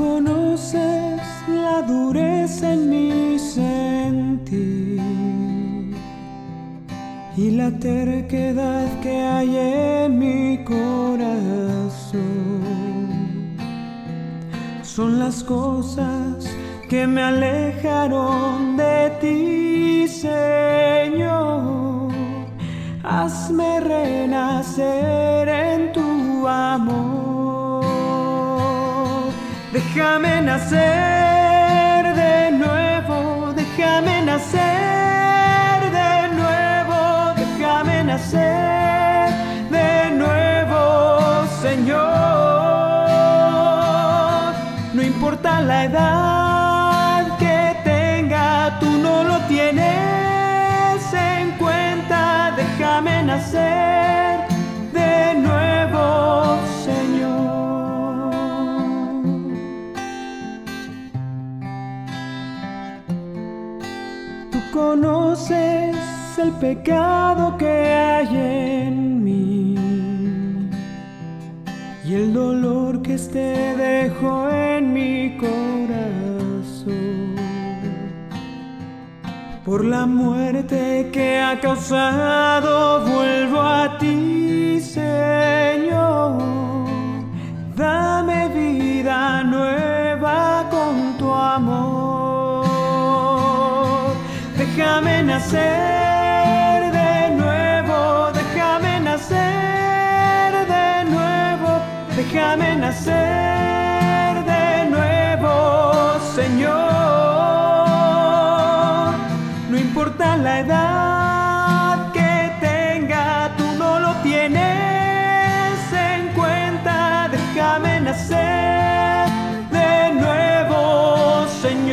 conoces la dureza en mi sentir y la terquedad que hay en mi corazón. Son las cosas que me alejaron de ti, Señor. Hazme renacer en tu amor. Déjame nacer de nuevo, déjame nacer de nuevo, déjame nacer de nuevo, Señor. No importa la edad que tenga, tú no lo tienes en cuenta. Déjame nacer de nuevo, Señor. Tú conoces el pecado que hay en mí y el dolor que este dejó en mi corazón por la muerte que ha causado. Vuelvo a ti, Señor. Dame vida nueva con tu amor. Déjame nacer de nuevo, déjame nacer de nuevo, déjame nacer de nuevo, Señor. No importa la edad que tenga, tú no lo tienes en cuenta. Déjame nacer de nuevo,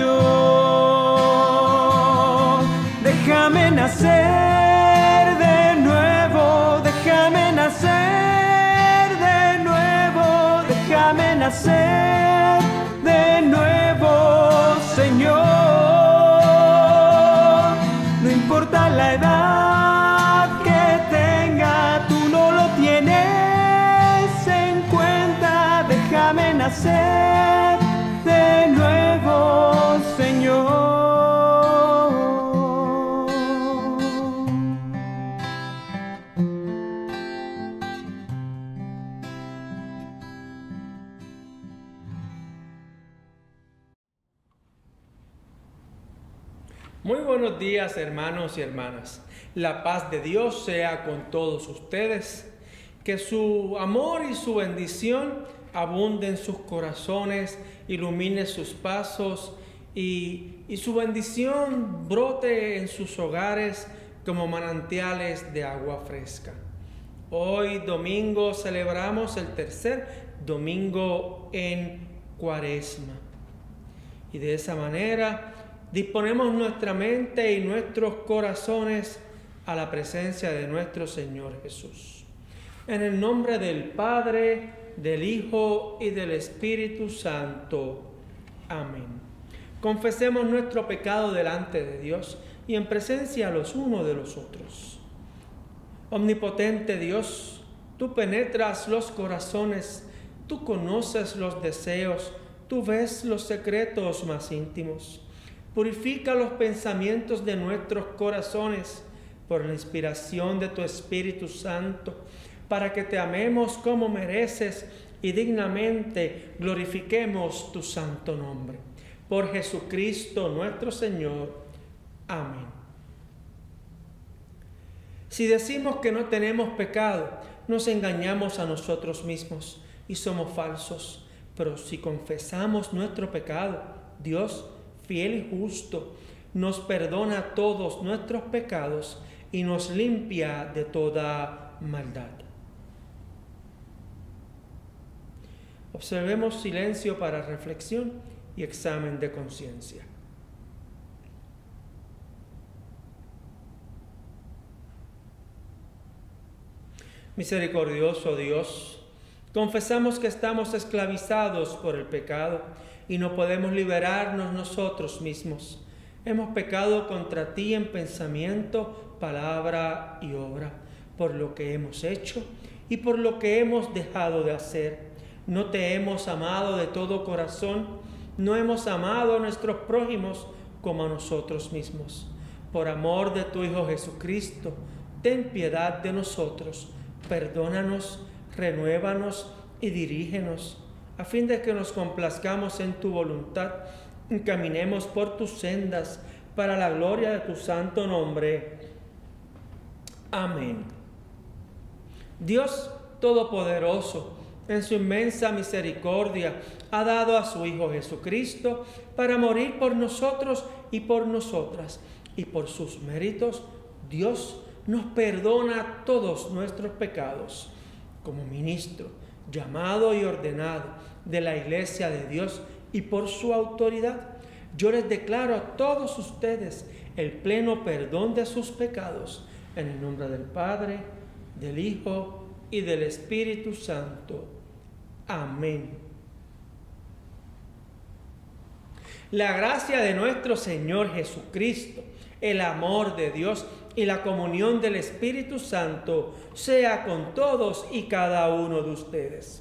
Señor. Déjame nacer de nuevo, déjame nacer de nuevo, déjame nacer de nuevo, Señor. No importa la edad que tenga, tú no lo tienes en cuenta. Déjame nacer de nuevo, Señor. Muy buenos días, hermanos y hermanas. La paz de Dios sea con todos ustedes. Que su amor y su bendición abunde en sus corazones, ilumine sus pasos y su bendición brote en sus hogares como manantiales de agua fresca. Hoy domingo celebramos el tercer domingo en Cuaresma. Y de esa manera disponemos nuestra mente y nuestros corazones a la presencia de nuestro Señor Jesús. En el nombre del Padre, del Hijo y del Espíritu Santo. Amén. Confesemos nuestro pecado delante de Dios y en presencia los unos de los otros. Omnipotente Dios, tú penetras los corazones, tú conoces los deseos, tú ves los secretos más íntimos. Purifica los pensamientos de nuestros corazones por la inspiración de tu Espíritu Santo, para que te amemos como mereces y dignamente glorifiquemos tu santo nombre. Por Jesucristo nuestro Señor. Amén. Si decimos que no tenemos pecado, nos engañamos a nosotros mismos y somos falsos. Pero si confesamos nuestro pecado, Dios, fiel y justo, nos perdona todos nuestros pecados y nos limpia de toda maldad. Observemos silencio para reflexión y examen de conciencia. Misericordioso Dios, confesamos que estamos esclavizados por el pecado y no podemos liberarnos nosotros mismos. Hemos pecado contra ti en pensamiento, palabra y obra, por lo que hemos hecho y por lo que hemos dejado de hacer. no te hemos amado de todo corazón, no hemos amado a nuestros prójimos como a nosotros mismos. Por amor de tu Hijo Jesucristo, ten piedad de nosotros, perdónanos, renuévanos y dirígenos, a fin de que nos complazcamos en tu voluntad y caminemos por tus sendas para la gloria de tu santo nombre. Amén. Dios Todopoderoso, en su inmensa misericordia, ha dado a su Hijo Jesucristo para morir por nosotros y por nosotras, y por sus méritos Dios nos perdona todos nuestros pecados. Como ministro, llamado y ordenado de la Iglesia de Dios y por su autoridad, yo les declaro a todos ustedes el pleno perdón de sus pecados, en el nombre del Padre, del Hijo y del Espíritu Santo. Amén. La gracia de nuestro Señor Jesucristo, el amor de Dios y la comunión del Espíritu Santo sea con todos y cada uno de ustedes.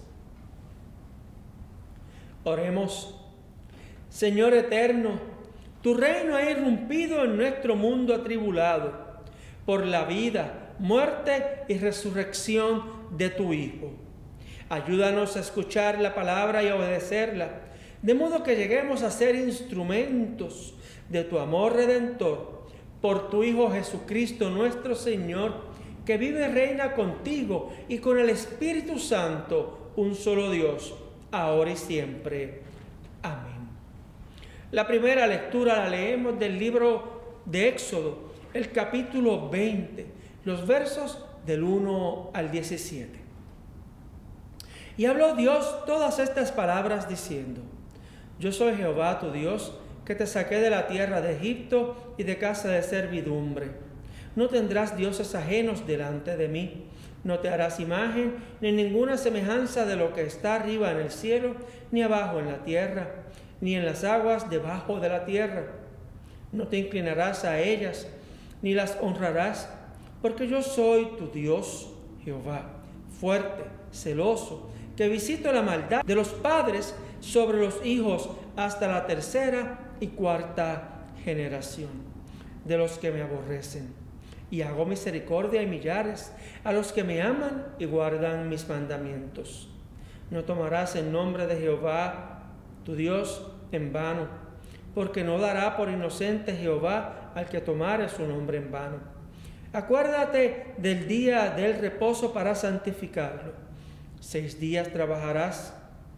Oremos. Señor eterno, tu reino ha irrumpido en nuestro mundo atribulado por la vida, muerte y resurrección de tu Hijo. Ayúdanos a escuchar la palabra y a obedecerla, de modo que lleguemos a ser instrumentos de tu amor redentor, por tu Hijo Jesucristo nuestro Señor, que vive y reina contigo y con el Espíritu Santo, un solo Dios, ahora y siempre. Amén. La primera lectura la leemos del libro de Éxodo, el capítulo 20, los versos del 1 al 17. Y habló Dios todas estas palabras diciendo: Yo soy Jehová tu Dios, que te saqué de la tierra de Egipto y de casa de servidumbre. No tendrás dioses ajenos delante de mí. No te harás imagen ni ninguna semejanza de lo que está arriba en el cielo, ni abajo en la tierra, ni en las aguas debajo de la tierra. No te inclinarás a ellas, ni las honrarás, porque yo soy tu Dios, Jehová, fuerte, celoso, que visito la maldad de los padres sobre los hijos hasta la tercera y cuarta generación de los que me aborrecen. Y hago misericordia y millares a los que me aman y guardan mis mandamientos. No tomarás el nombre de Jehová, tu Dios, en vano, porque no dará por inocente Jehová al que tomare su nombre en vano. Acuérdate del día del reposo para santificarlo. 6 días trabajarás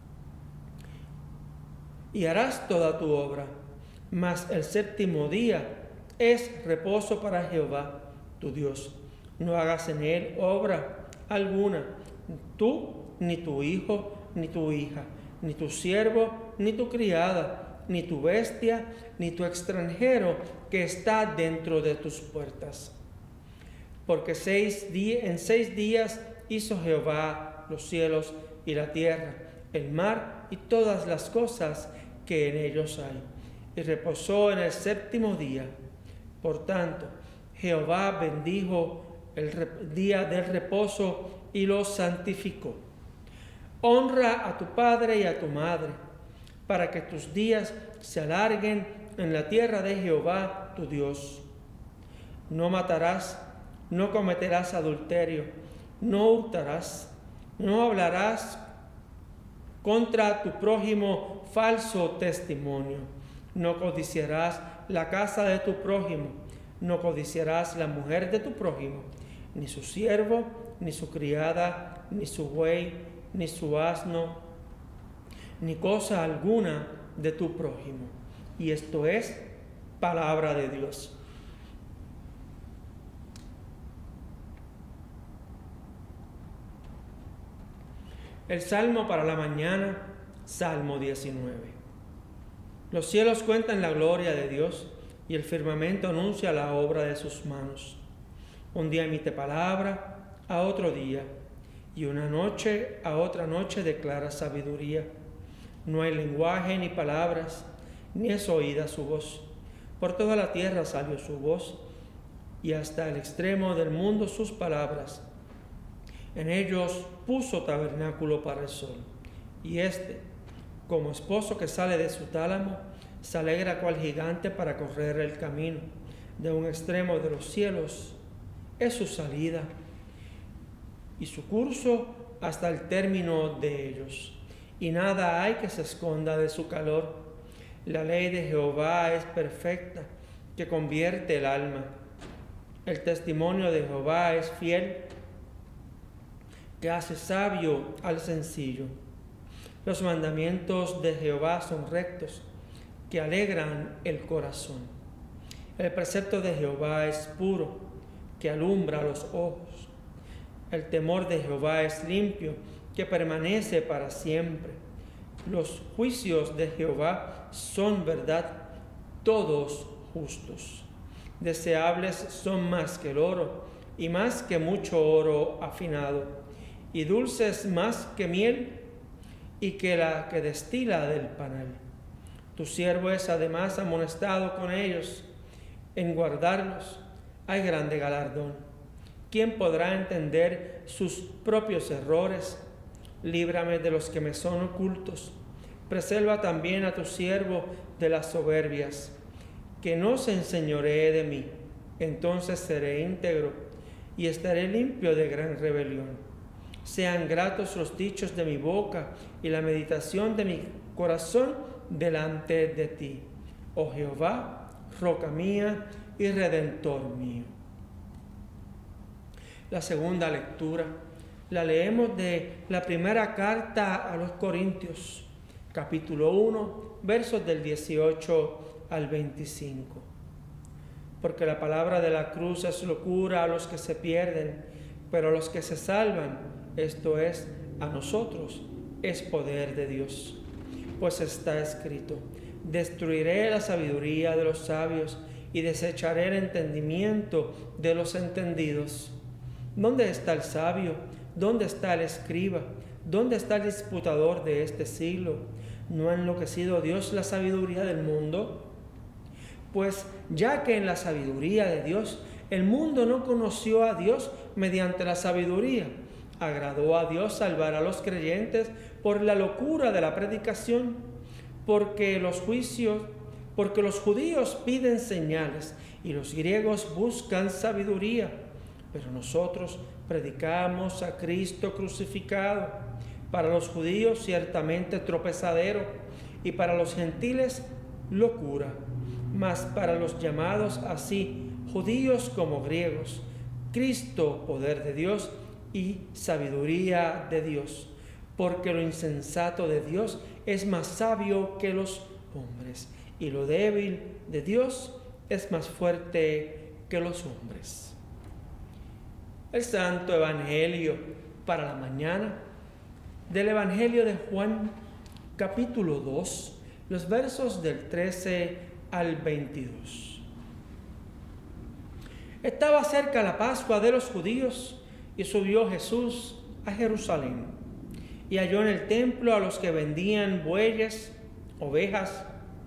y harás toda tu obra, mas el 7º día es reposo para Jehová, tu Dios. No hagas en él obra alguna, tú, ni tu hijo, ni tu hija, ni tu siervo, ni tu criada, ni tu bestia, ni tu extranjero que está dentro de tus puertas. Porque en 6 días hizo Jehová los cielos y la tierra, el mar y todas las cosas que en ellos hay, y reposó en el 7º día. Por tanto, Jehová bendijo el día del reposo y lo santificó. Honra a tu padre y a tu madre, para que tus días se alarguen en la tierra de Jehová tu Dios. No matarás, no cometerás adulterio, no hurtarás, no hablarás contra tu prójimo falso testimonio, no codiciarás la casa de tu prójimo, no codiciarás la mujer de tu prójimo, ni su siervo, ni su criada, ni su buey, ni su asno, ni cosa alguna de tu prójimo. Y esto es palabra de Dios. El salmo para la mañana, Salmo 19. Los cielos cuentan la gloria de Dios, y el firmamento anuncia la obra de sus manos. Un día emite palabra a otro día, y una noche a otra noche declara sabiduría. No hay lenguaje ni palabras, ni es oída su voz. Por toda la tierra salió su voz, y hasta el extremo del mundo sus palabras. En ellos puso tabernáculo para el sol, Y éste, como esposo que sale de su tálamo, se alegra cual gigante para correr el camino de un extremo de los cielos. Es su salida y su curso hasta el término de ellos. Y nada hay que se esconda de su calor. La ley de Jehová es perfecta, que convierte el alma. El testimonio de Jehová es fiel, que hace sabio al sencillo. Los mandamientos de Jehová son rectos, que alegran el corazón. El precepto de Jehová es puro, que alumbra los ojos. El temor de Jehová es limpio, que permanece para siempre. Los juicios de Jehová son verdad, todos justos. Deseables son más que el oro, y más que mucho oro afinado, y dulces más que miel, y que la que destila del panal. Tu siervo es además amonestado con ellos. En guardarlos hay grande galardón. ¿Quién podrá entender sus propios errores? Líbrame de los que me son ocultos. Preserva también a tu siervo de las soberbias. Que no se enseñoree de mí. Entonces seré íntegro y estaré limpio de gran rebelión. Sean gratos los dichos de mi boca y la meditación de mi corazón delante de ti, oh Jehová, roca mía y redentor mío. La segunda lectura la leemos de la primera carta a los Corintios, capítulo 1, versos del 18 al 25. Porque la palabra de la cruz es locura a los que se pierden, pero a los que se salvan, esto es, a nosotros, es poder de Dios. Pues está escrito: destruiré la sabiduría de los sabios y desecharé el entendimiento de los entendidos. ¿Dónde está el sabio? ¿Dónde está el escriba? ¿Dónde está el disputador de este siglo? ¿No ha enloquecido Dios la sabiduría del mundo? Pues ya que en la sabiduría de Dios el mundo no conoció a Dios mediante la sabiduría, agradó a Dios salvar a los creyentes por la locura de la predicación, porque los judíos piden señales y los griegos buscan sabiduría, pero nosotros predicamos a Cristo crucificado, para los judíos ciertamente tropezadero y para los gentiles locura, mas para los llamados así, judíos como griegos, Cristo poder de Dios y sabiduría de Dios, porque lo insensato de Dios es más sabio que los hombres, y lo débil de Dios es más fuerte que los hombres. El Santo Evangelio para la mañana del Evangelio de Juan, capítulo 2, los versos del 13 al 22. Estaba cerca la Pascua de los judíos, y subió Jesús a Jerusalén, y halló en el templo a los que vendían bueyes, ovejas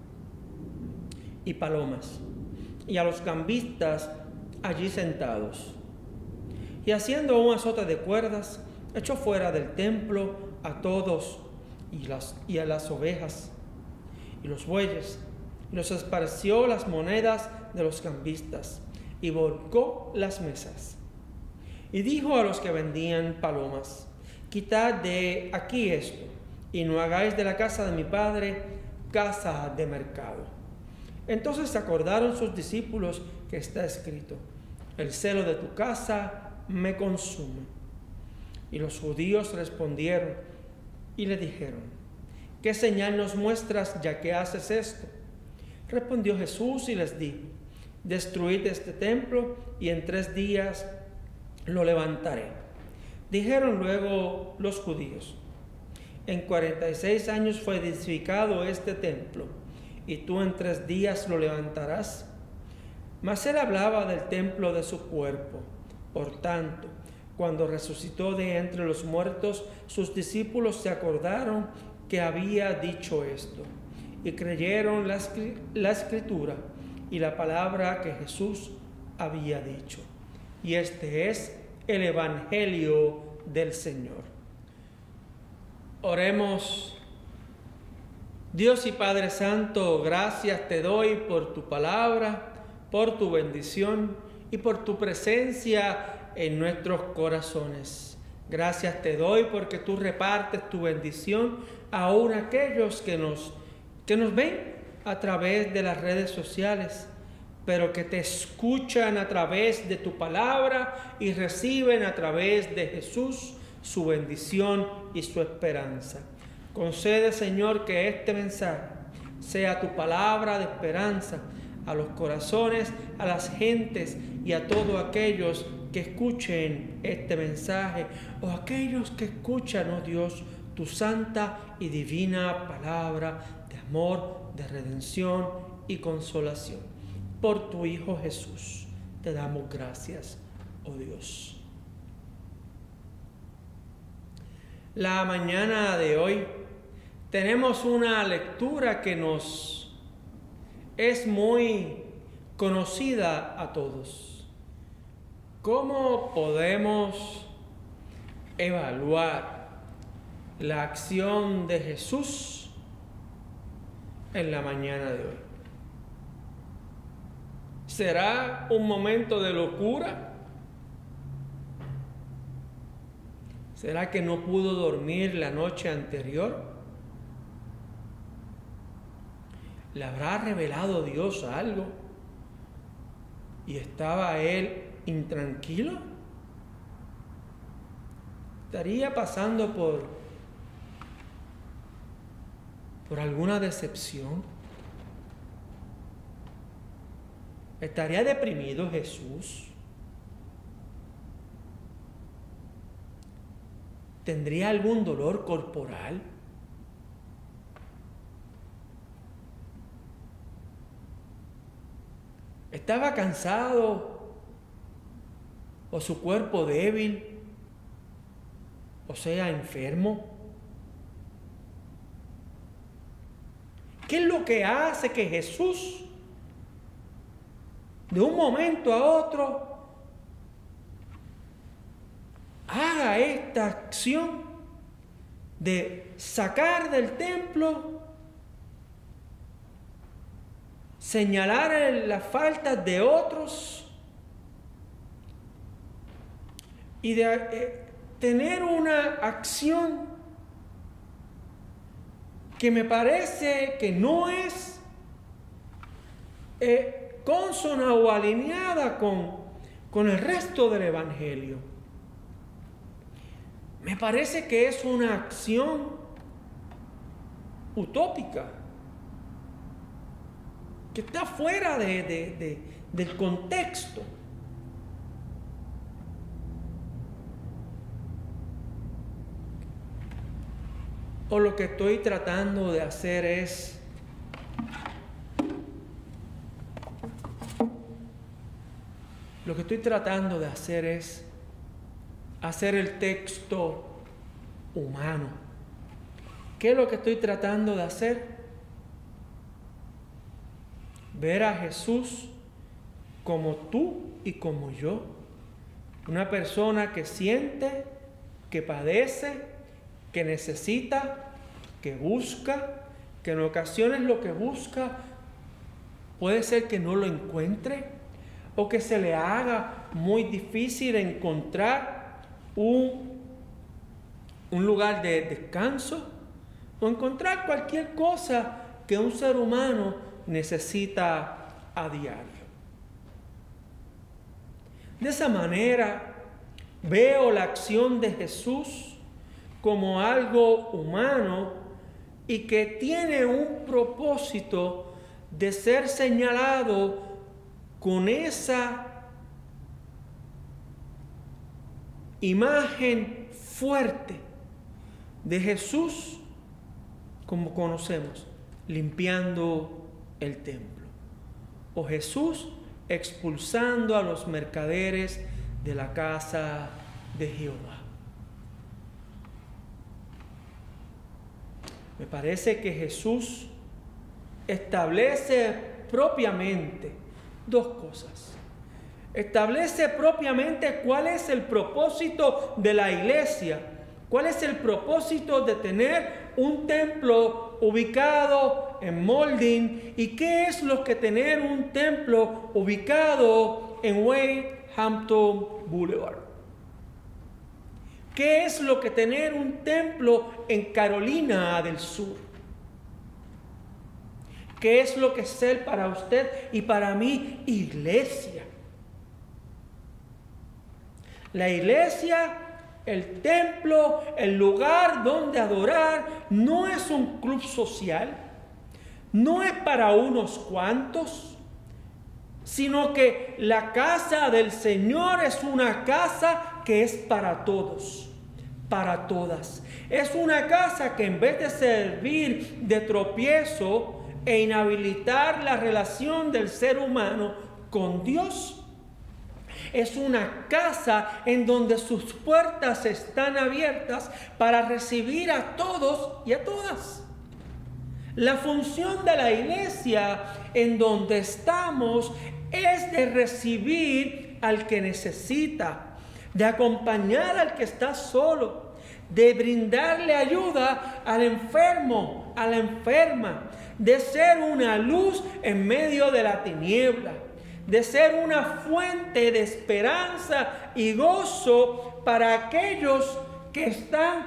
y palomas, y a los cambistas allí sentados. Y haciendo un azote de cuerdas, echó fuera del templo a todos y a las ovejas y los bueyes, y los esparció las monedas de los cambistas, y volcó las mesas. Y dijo a los que vendían palomas: quitad de aquí esto, y no hagáis de la casa de mi Padre casa de mercado. Entonces se acordaron sus discípulos que está escrito: el celo de tu casa me consume. Y los judíos respondieron y le dijeron: ¿qué señal nos muestras ya que haces esto? Respondió Jesús y les dijo: destruid este templo y en 3 días lo levantaré. Dijeron luego los judíos: en 46 años fue edificado este templo, y tú en 3 días lo levantarás. Mas él hablaba del templo de su cuerpo. Por tanto, cuando resucitó de entre los muertos, sus discípulos se acordaron que había dicho esto, y creyeron la escritura y la palabra que Jesús había dicho. Y este es el Evangelio del Señor. Oremos. Dios y Padre Santo, gracias te doy por tu palabra, por tu bendición y por tu presencia en nuestros corazones. Gracias te doy porque tú repartes tu bendición aún a aquellos que nos ven a través de las redes sociales, pero que te escuchan a través de tu palabra y reciben a través de Jesús su bendición y su esperanza. Concede, Señor, que este mensaje sea tu palabra de esperanza a los corazones, a las gentes y a todos aquellos que escuchen este mensaje o aquellos que escuchan, oh Dios, tu santa y divina palabra de amor, de redención y consolación. Por tu Hijo Jesús te damos gracias, oh Dios. La mañana de hoy tenemos una lectura que nos es muy conocida a todos. ¿Cómo podemos evaluar la acción de Jesús en la mañana de hoy? ¿Será un momento de locura? ¿Será que no pudo dormir la noche anterior? ¿Le habrá revelado Dios algo y estaba él intranquilo? ¿Estaría pasando por alguna decepción? ¿Estaría deprimido Jesús? ¿Tendría algún dolor corporal? ¿Estaba cansado o su cuerpo débil, o sea, enfermo? ¿Qué es lo que hace que Jesús, de un momento a otro, haga esta acción de sacar del templo, señalar las faltas de otros y de tener una acción que me parece que no es consona o alineada con el resto del Evangelio? Me parece que es una acción utópica, que está fuera del contexto. O lo que estoy tratando de hacer es hacer el texto humano. ¿Qué es lo que estoy tratando de hacer? Ver a Jesús como tú y como yo. Una persona que siente, que padece, que necesita, que busca, que en ocasiones lo que busca puede ser que no lo encuentre o que se le haga muy difícil encontrar un lugar de descanso o encontrar cualquier cosa que un ser humano necesita a diario. De esa manera veo la acción de Jesús como algo humano y que tiene un propósito de ser señalado con esa imagen fuerte de Jesús como conocemos, limpiando el templo, o Jesús expulsando a los mercaderes de la casa de Jehová. Me parece que Jesús establece propiamente dos cosas. Establece propiamente cuál es el propósito de la iglesia ¿Cuál es el propósito de tener un templo ubicado en Mauldin? ¿Y qué es lo que tener un templo ubicado en Wade Hampton Boulevard? ¿Qué es lo que tener un templo en Carolina del Sur? ¿Qué es lo que es ser para usted y para mí iglesia? La iglesia, el templo, el lugar donde adorar, no es un club social, no es para unos cuantos, sino que la casa del Señor es una casa que es para todos, para todas. Es una casa que en vez de servir de tropiezo e inhabilitar la relación del ser humano con Dios, es una casa en donde sus puertas están abiertas para recibir a todos y a todas. La función de la iglesia en donde estamos es de recibir al que necesita, de acompañar al que está solo, de brindarle ayuda al enfermo, a la enferma, de ser una luz en medio de la tiniebla, de ser una fuente de esperanza y gozo para aquellos que están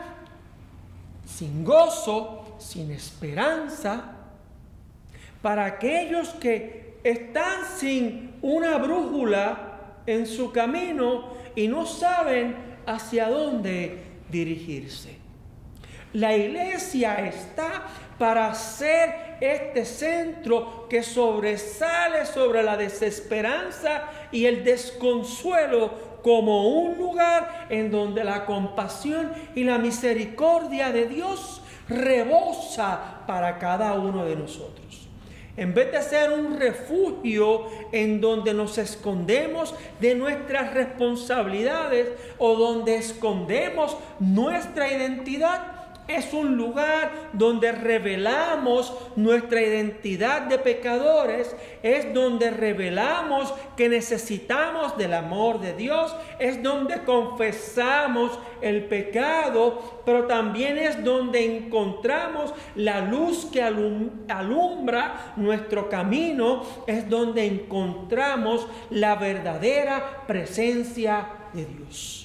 sin gozo, sin esperanza, para aquellos que están sin una brújula en su camino y no saben hacia dónde dirigirse. La iglesia está para ser este centro que sobresale sobre la desesperanza y el desconsuelo como un lugar en donde la compasión y la misericordia de Dios rebosa para cada uno de nosotros. En vez de ser un refugio en donde nos escondemos de nuestras responsabilidades o donde escondemos nuestra identidad, es un lugar donde revelamos nuestra identidad de pecadores, es donde revelamos que necesitamos del amor de Dios, es donde confesamos el pecado, pero también es donde encontramos la luz que alumbra nuestro camino, es donde encontramos la verdadera presencia de Dios.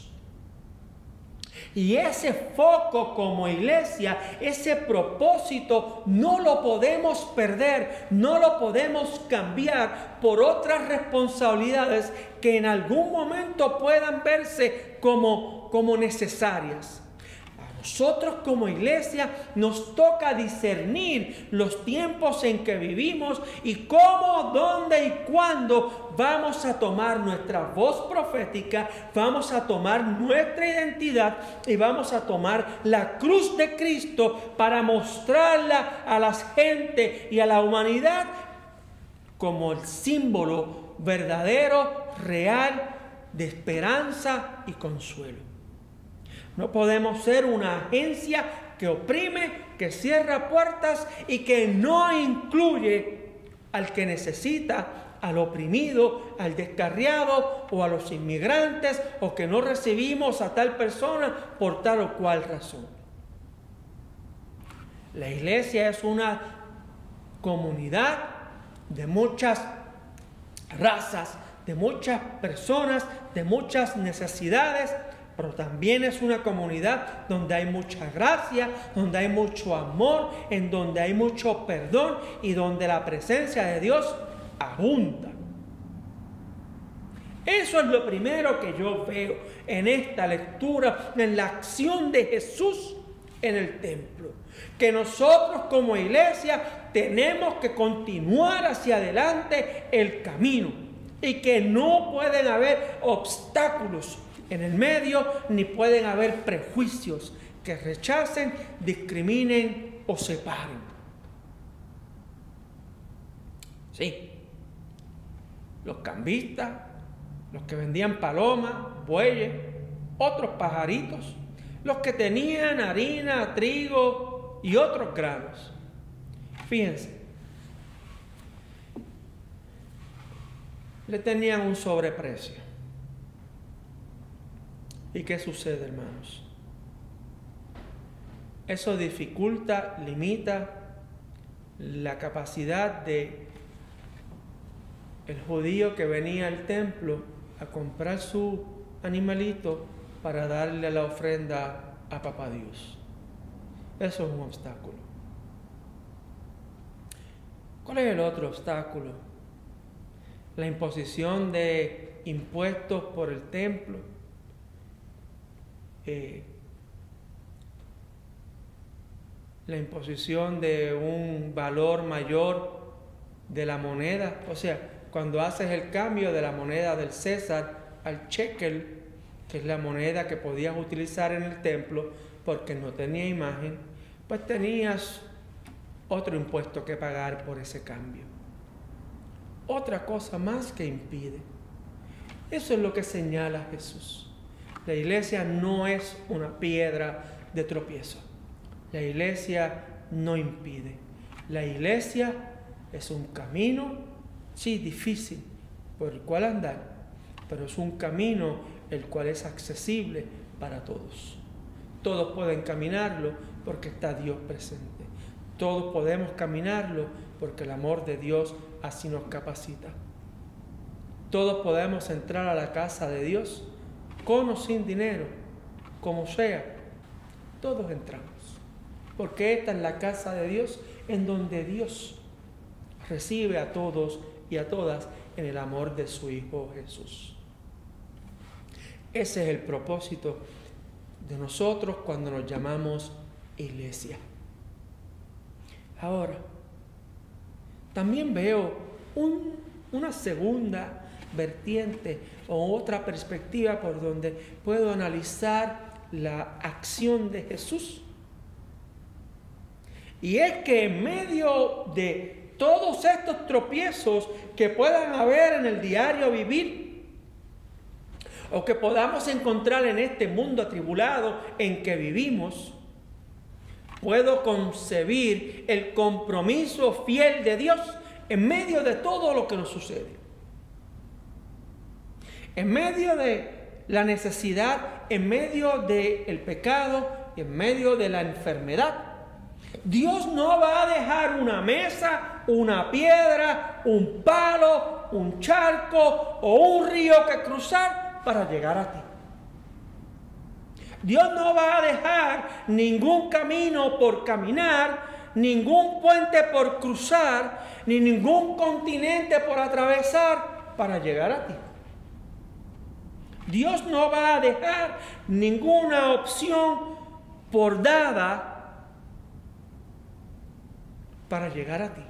Y ese foco como iglesia, ese propósito, no lo podemos perder, no lo podemos cambiar por otras responsabilidades que en algún momento puedan verse como necesarias. Nosotros como iglesia nos toca discernir los tiempos en que vivimos y cómo, dónde y cuándo vamos a tomar nuestra voz profética, vamos a tomar nuestra identidad y vamos a tomar la cruz de Cristo para mostrarla a la gente y a la humanidad como el símbolo verdadero, real, de esperanza y consuelo. No podemos ser una agencia que oprime, que cierra puertas y que no incluye al que necesita, al oprimido, al descarriado o a los inmigrantes, o que no recibimos a tal persona por tal o cual razón. La iglesia es una comunidad de muchas razas, de muchas personas, de muchas necesidades, pero también es una comunidad donde hay mucha gracia, donde hay mucho amor, en donde hay mucho perdón y donde la presencia de Dios abunda. Eso es lo primero que yo veo en esta lectura, en la acción de Jesús en el templo. Que nosotros como iglesia tenemos que continuar hacia adelante el camino y que no pueden haber obstáculos en el medio, ni pueden haber prejuicios que rechacen, discriminen o separen. Sí, los cambistas, los que vendían palomas, bueyes, otros pajaritos, los que tenían harina, trigo y otros granos. Fíjense, le tenían un sobreprecio. ¿Y qué sucede, hermanos? Eso dificulta, limita la capacidad de el judío que venía al templo a comprar su animalito para darle la ofrenda a Papá Dios. Eso es un obstáculo. ¿Cuál es el otro obstáculo? La imposición de impuestos por el templo. La imposición de un valor mayor de la moneda. O sea, cuando haces el cambio de la moneda del César al shekel, que es la moneda que podías utilizar en el templo porque no tenía imagen, pues tenías otro impuesto que pagar por ese cambio. Otra cosa más que impide. Eso es lo que señala Jesús. La iglesia no es una piedra de tropiezo. La iglesia no impide. La iglesia es un camino, sí, difícil, por el cual andar, pero es un camino el cual es accesible para todos. Todos pueden caminarlo porque está Dios presente. Todos podemos caminarlo porque el amor de Dios así nos capacita. Todos podemos entrar a la casa de Dios con o sin dinero, como sea. Todos entramos. Porque esta es la casa de Dios en donde Dios recibe a todos y a todas en el amor de su Hijo Jesús. Ese es el propósito de nosotros cuando nos llamamos iglesia. Ahora, también veo una segunda vertiente o otra perspectiva por donde puedo analizar la acción de Jesús. Y es que en medio de todos estos tropiezos que puedan haber en el diario vivir, o que podamos encontrar en este mundo atribulado en que vivimos, puedo concebir el compromiso fiel de Dios en medio de todo lo que nos sucede. En medio de la necesidad, en medio del pecado, en medio de la enfermedad, Dios no va a dejar una mesa, una piedra, un palo, un charco o un río que cruzar para llegar a ti. Dios no va a dejar ningún camino por caminar, ningún puente por cruzar, ni ningún continente por atravesar para llegar a ti. Dios no va a dejar ninguna opción por dada para llegar a ti.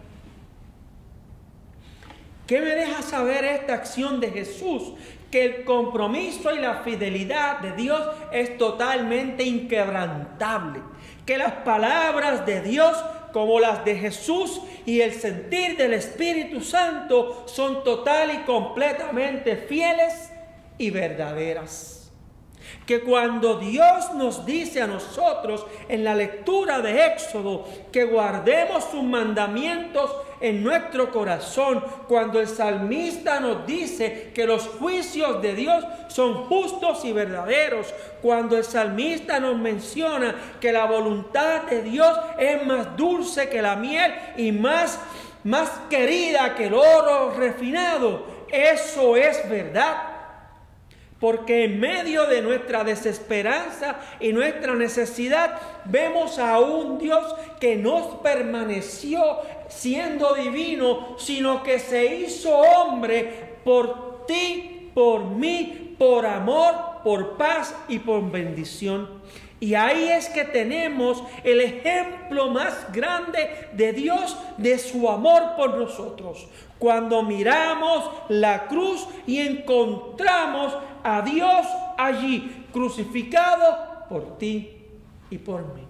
¿Qué me deja saber esta acción de Jesús? Que el compromiso y la fidelidad de Dios es totalmente inquebrantable. Que las palabras de Dios, como las de Jesús y el sentir del Espíritu Santo, son total y completamente fieles y verdaderas. Que cuando Dios nos dice a nosotros en la lectura de Éxodo que guardemos sus mandamientos en nuestro corazón, cuando el salmista nos dice que los juicios de Dios son justos y verdaderos, cuando el salmista nos menciona que la voluntad de Dios es más dulce que la miel y más querida que el oro refinado, eso es verdad. Porque en medio de nuestra desesperanza y nuestra necesidad, vemos a un Dios que no permaneció siendo divino, sino que se hizo hombre por ti, por mí, por amor, por paz y por bendición. Y ahí es que tenemos el ejemplo más grande de Dios, de su amor por nosotros. Cuando miramos la cruz y encontramos a Dios allí, crucificado por ti y por mí.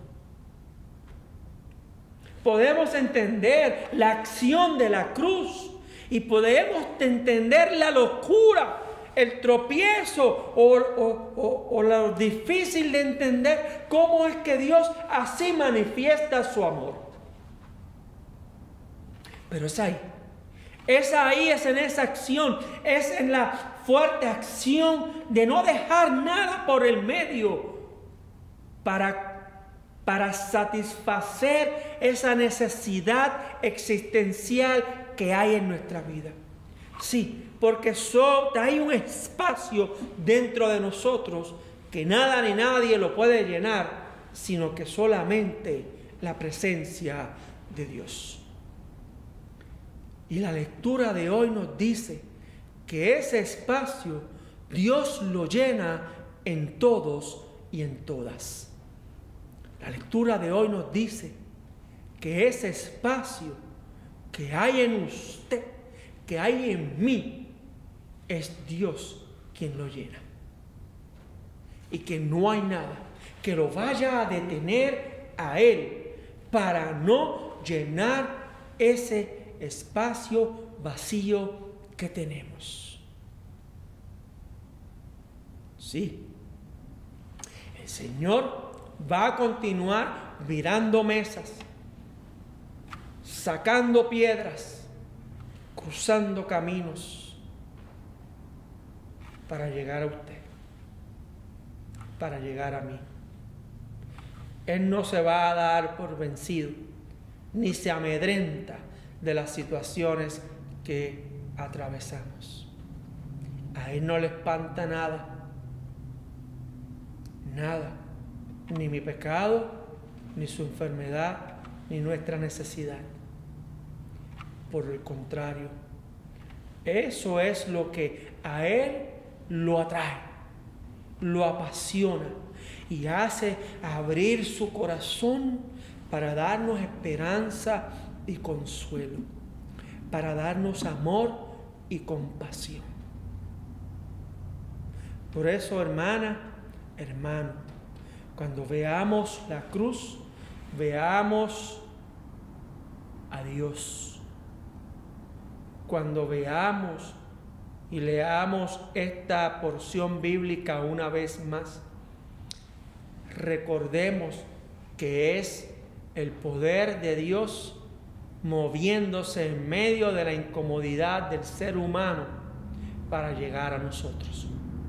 Podemos entender la acción de la cruz y podemos entender la locura, el tropiezo o lo difícil de entender cómo es que Dios así manifiesta su amor. Pero es ahí. Es ahí, es en esa acción, es en la fuerte acción de no dejar nada por el medio para para satisfacer esa necesidad existencial que hay en nuestra vida. Sí, porque hay un espacio dentro de nosotros que nada ni nadie lo puede llenar, sino que solamente la presencia de Dios. Y la lectura de hoy nos dice que ese espacio Dios lo llena en todos y en todas. La lectura de hoy nos dice que ese espacio que hay en usted, que hay en mí, es Dios quien lo llena. Y que no hay nada que lo vaya a detener a Él para no llenar ese espacio vacío que tenemos. Sí, el Señor va a continuar virando mesas, sacando piedras, cruzando caminos para llegar a usted, para llegar a mí. Él no se va a dar por vencido, ni se amedrenta de las situaciones que atravesamos. A Él no le espanta nada, nada, ni mi pecado, ni su enfermedad, ni nuestra necesidad. Por el contrario, eso es lo que a Él lo atrae, lo apasiona y hace abrir su corazón para darnos esperanza y consuelo, para darnos amor y compasión. Por eso, hermana, hermano, cuando veamos la cruz, veamos a Dios. Cuando veamos y leamos esta porción bíblica una vez más, recordemos que es el poder de Dios moviéndose en medio de la incomodidad del ser humano para llegar a nosotros,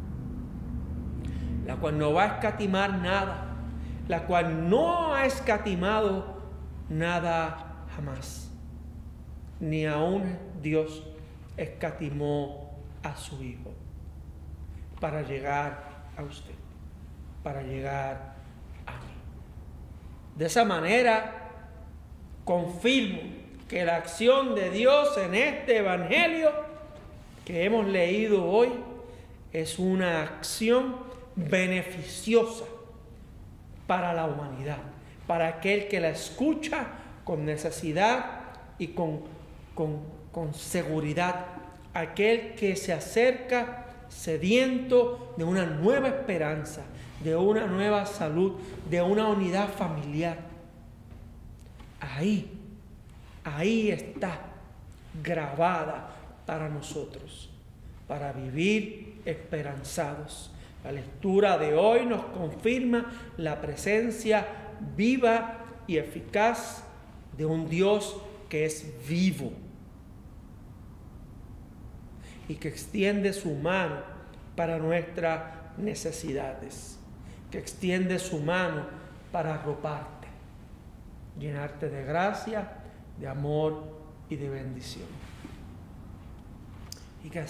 la cual no va a escatimar nada, la cual no ha escatimado nada jamás, ni aún Dios escatimó a su Hijo para llegar a usted, para llegar a mí. De esa manera confirmo que la acción de Dios en este evangelio que hemos leído hoy es una acción beneficiosa para la humanidad, para aquel que la escucha con necesidad y con seguridad, aquel que se acerca sediento de una nueva esperanza, de una nueva salud, de una unidad familiar. Ahí está grabada para nosotros, para vivir esperanzados. La lectura de hoy nos confirma la presencia viva y eficaz de un Dios que es vivo y que extiende su mano para nuestras necesidades, que extiende su mano para arroparte, llenarte de gracia, de amor y de bendición. Y que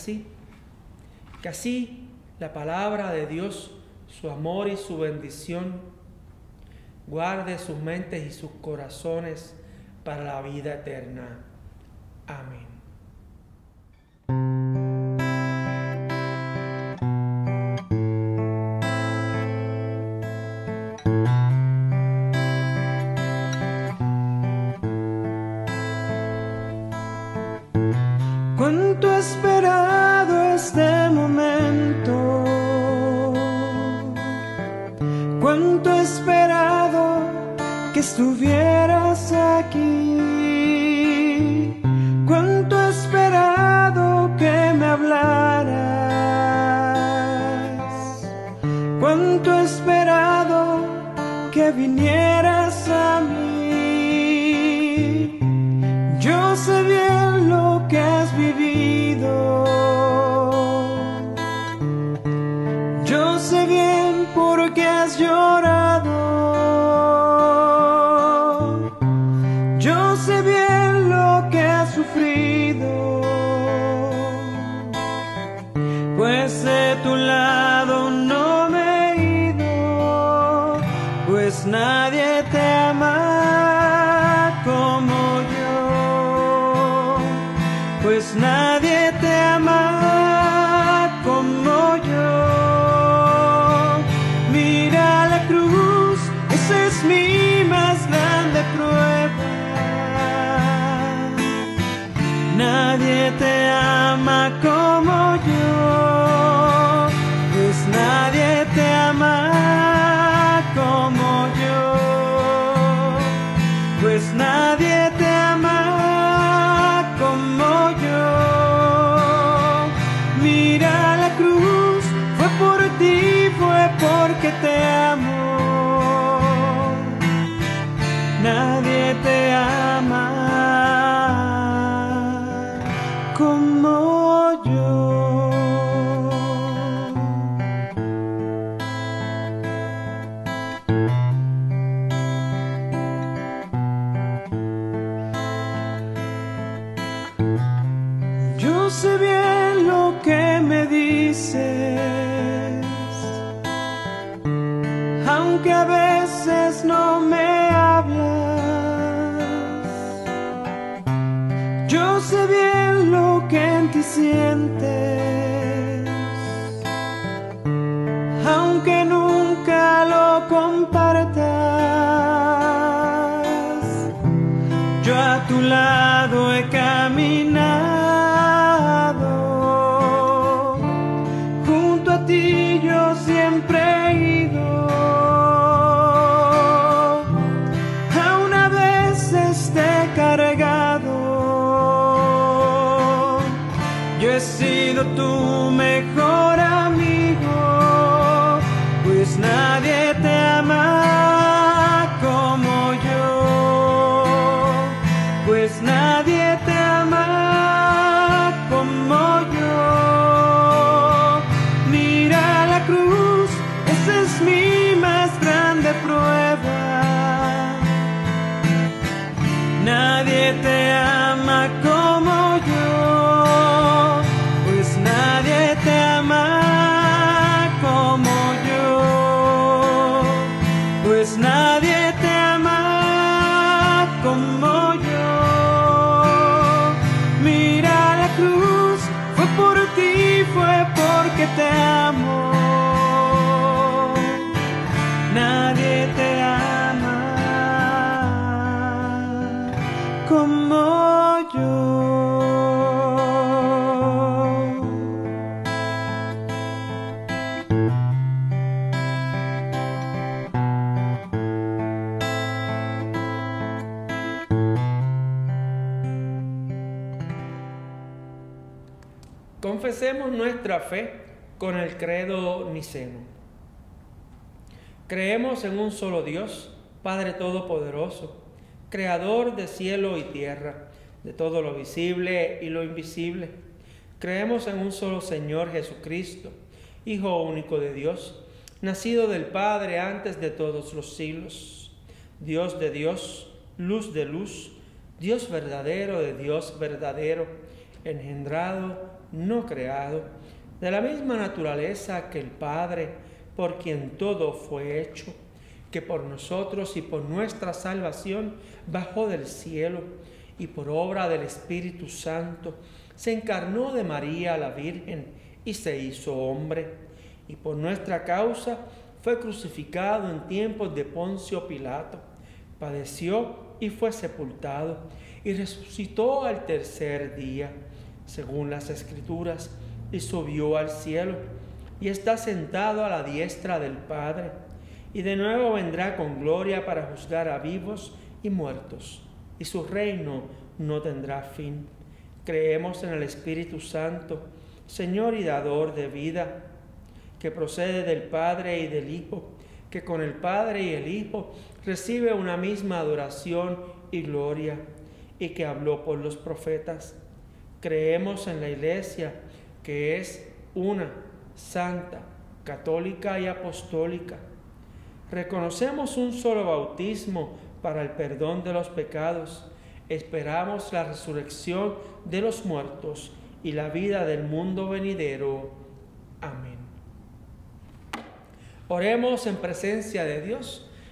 así la palabra de Dios, su amor y su bendición, guarde sus mentes y sus corazones para la vida eterna. Amén. Cuánto he esperado este momento, cuánto he esperado que estuvieras aquí, cuánto he esperado que me hablaras, cuánto he esperado que vinieras a mí. Yo sé bien lo que has vivido, yo sé bien por qué has llorado. pues nadie te ama como yo, pues nadie te ama como yo. Mira la cruz, esa es mi más grande prueba. Nadie te ama como yo, pues nadie te ama como yo, pues nadie te ama como yo. Mira la cruz, fue por ti, fue porque te amo. Nadie te ama como yo. Yo sé bien lo que me dices, aunque a veces no me hablas. Yo sé bien lo que en ti sientes, aunque nunca lo compartas. Yo a tu lado he caminado, junto a ti yo siempre he ido. Aún a veces te he cargado. Yo he sido tu mejor amigo, pues nadie te ama como yo, pues nadie te ama como yo. Mira la cruz, esa es mi más grande prueba. Nadie te ama como yo, pues nadie te ama como yo, pues nadie te ama como yo. Mira la cruz, fue por ti, fue porque te amo. Nadie te ama como yo. Confesemos nuestra fe con el credo niceno. Creemos en un solo Dios, Padre Todopoderoso, Creador de cielo y tierra, de todo lo visible y lo invisible. Creemos en un solo Señor Jesucristo, Hijo único de Dios, nacido del Padre antes de todos los siglos, Dios de Dios, luz de luz, Dios verdadero de Dios verdadero, engendrado, no creado, de la misma naturaleza que el Padre, por quien todo fue hecho, que por nosotros y por nuestra salvación bajó del cielo y por obra del Espíritu Santo se encarnó de María la Virgen y se hizo hombre, y por nuestra causa fue crucificado en tiempos de Poncio Pilato, padeció y fue sepultado, y resucitó al tercer día, según las Escrituras, y subió al cielo, y está sentado a la diestra del Padre, y de nuevo vendrá con gloria para juzgar a vivos y muertos, y su reino no tendrá fin. Creemos en el Espíritu Santo, Señor y dador de vida, que procede del Padre y del Hijo, que con el Padre y el Hijo recibe una misma adoración y gloria, y que habló por los profetas. Creemos en la Iglesia, que es una, santa, católica y apostólica. Reconocemos un solo bautismo para el perdón de los pecados. Esperamos la resurrección de los muertos y la vida del mundo venidero. Amén. Oremos en presencia de Dios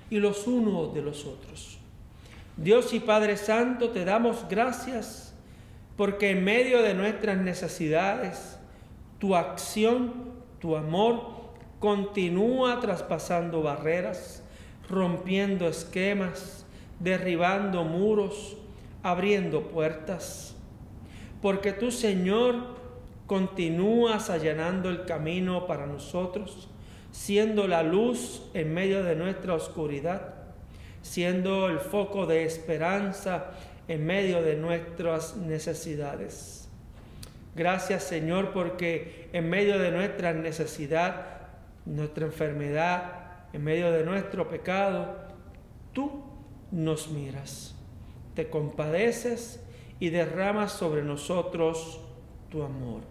y los unos de los otros. Dios y Padre Santo, te damos gracias porque en medio de nuestras necesidades, tu acción, tu amor, continúa traspasando barreras, rompiendo esquemas, derribando muros, abriendo puertas. Porque tú, Señor, continúas allanando el camino para nosotros, siendo la luz en medio de nuestra oscuridad, siendo el foco de esperanza en medio de nuestras necesidades. Gracias, Señor, porque en medio de nuestra necesidad, nuestra enfermedad, en medio de nuestro pecado, tú nos miras, te compadeces y derramas sobre nosotros tu amor.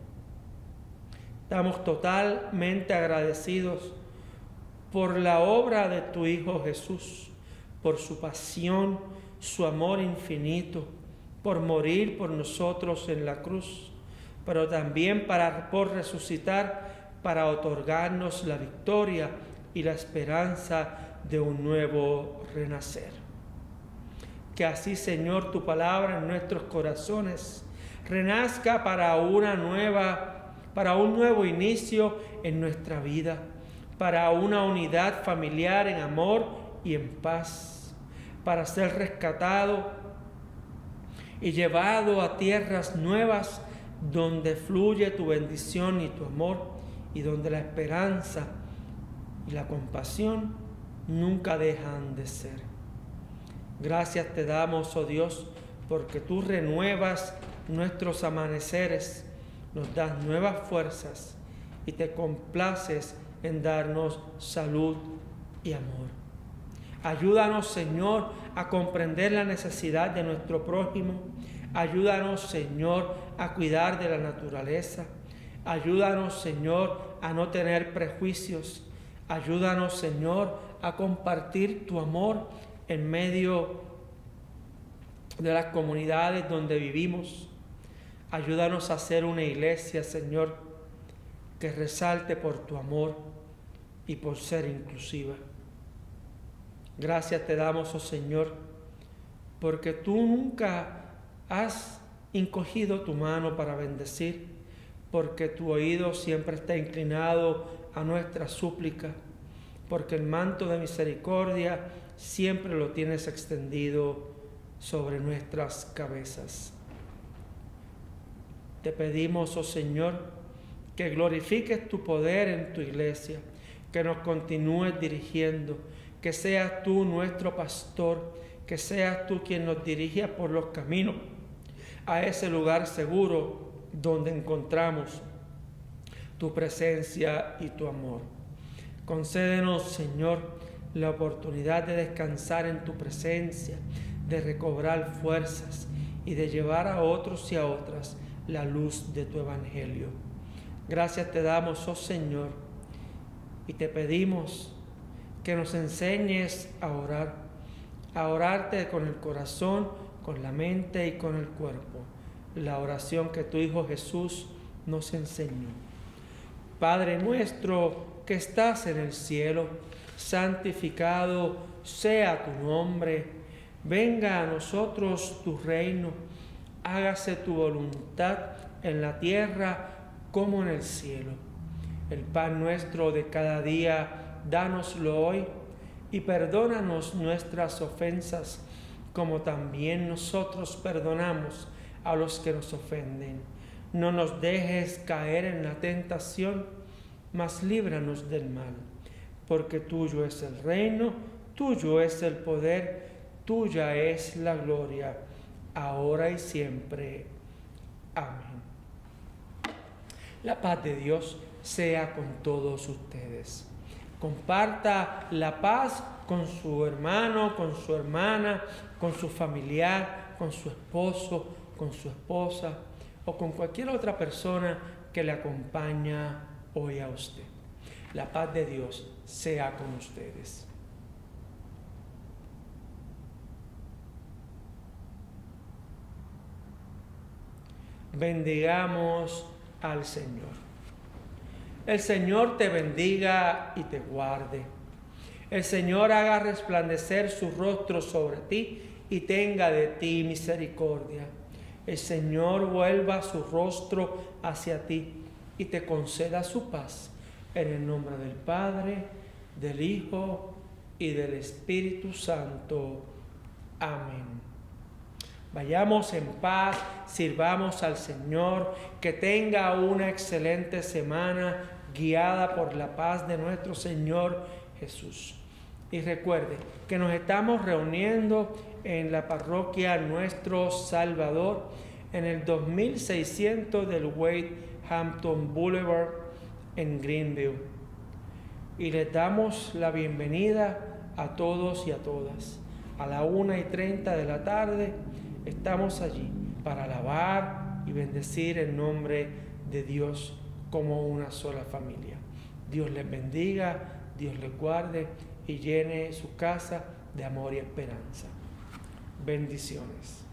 Estamos totalmente agradecidos por la obra de tu Hijo Jesús, por su pasión, su amor infinito, por morir por nosotros en la cruz, pero también por resucitar, para otorgarnos la victoria y la esperanza de un nuevo renacer. Que así, Señor, tu palabra en nuestros corazones renazca para un nuevo inicio en nuestra vida, para una unidad familiar en amor y en paz, para ser rescatado y llevado a tierras nuevas donde fluye tu bendición y tu amor, y donde la esperanza y la compasión nunca dejan de ser. Gracias te damos, oh Dios, porque tú renuevas nuestros amaneceres, nos das nuevas fuerzas y te complaces en darnos salud y amor. Ayúdanos, Señor, a comprender la necesidad de nuestro prójimo. Ayúdanos, Señor, a cuidar de la naturaleza. Ayúdanos, Señor, a no tener prejuicios. Ayúdanos, Señor, a compartir tu amor en medio de las comunidades donde vivimos. Ayúdanos a ser una iglesia, Señor, que resalte por tu amor y por ser inclusiva. Gracias te damos, oh Señor, porque tú nunca has encogido tu mano para bendecir, porque tu oído siempre está inclinado a nuestra súplica, porque el manto de misericordia siempre lo tienes extendido sobre nuestras cabezas. Te pedimos, oh Señor, que glorifiques tu poder en tu iglesia, que nos continúes dirigiendo, que seas tú nuestro pastor, que seas tú quien nos dirige por los caminos a ese lugar seguro donde encontramos tu presencia y tu amor. Concédenos, Señor, la oportunidad de descansar en tu presencia, de recobrar fuerzas y de llevar a otros y a otras la luz de tu evangelio. Gracias te damos, oh Señor, y te pedimos que nos enseñes a orarte con el corazón, con la mente y con el cuerpo, la oración que tu Hijo Jesús nos enseñó. Padre nuestro que estás en el cielo, santificado sea tu nombre, venga a nosotros tu reino, hágase tu voluntad en la tierra como en el cielo. El pan nuestro de cada día, dánoslo hoy, y perdónanos nuestras ofensas, como también nosotros perdonamos a los que nos ofenden. No nos dejes caer en la tentación, mas líbranos del mal, porque tuyo es el reino, tuyo es el poder, tuya es la gloria, ahora y siempre. Amén. La paz de Dios sea con todos ustedes. Comparta la paz con su hermano, con su hermana, con su familiar, con su esposo, con su esposa o con cualquier otra persona que le acompaña hoy a usted. La paz de Dios sea con ustedes. Bendigamos al Señor. El Señor te bendiga y te guarde. El Señor haga resplandecer su rostro sobre ti y tenga de ti misericordia. El Señor vuelva su rostro hacia ti y te conceda su paz. En el nombre del Padre, del Hijo y del Espíritu Santo. Amén. Vayamos en paz, sirvamos al Señor, que tenga una excelente semana guiada por la paz de nuestro Señor Jesús. Y recuerde que nos estamos reuniendo en la parroquia Nuestro Salvador, en el 2600 del Wade Hampton Boulevard en Greenville. Y les damos la bienvenida a todos y a todas. A la 1:30 de la tarde estamos allí para alabar y bendecir el nombre de Dios como una sola familia. Dios les bendiga, Dios les guarde y llene su casa de amor y esperanza. Bendiciones.